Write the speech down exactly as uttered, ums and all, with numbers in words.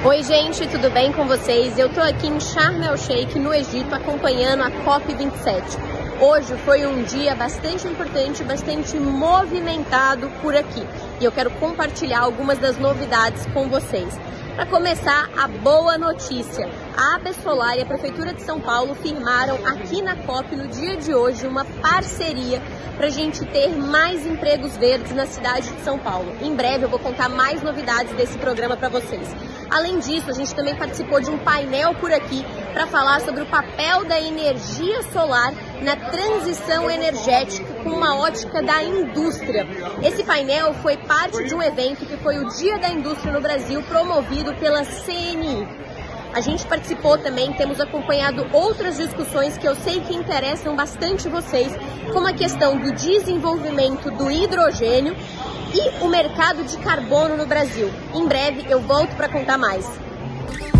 Oi gente, tudo bem com vocês? Eu tô aqui em Sharm el-Sheikh, no Egito, acompanhando a COP vinte e sete. Hoje foi um dia bastante importante, bastante movimentado por aqui. E eu quero compartilhar algumas das novidades com vocês. Para começar, a boa notícia. A A B Solar e a Prefeitura de São Paulo firmaram aqui na COP, no dia de hoje, uma parceria para a gente ter mais empregos verdes na cidade de São Paulo. Em breve eu vou contar mais novidades desse programa para vocês. Além disso, a gente também participou de um painel por aqui para falar sobre o papel da energia solar na transição energética com uma ótica da indústria. Esse painel foi parte de um evento que foi o Dia da Indústria no Brasil, promovido pela C N I. A gente participou também, temos acompanhado outras discussões que eu sei que interessam bastante vocês, como a questão do desenvolvimento do hidrogênio e o mercado de carbono no Brasil. Em breve eu volto para contar mais.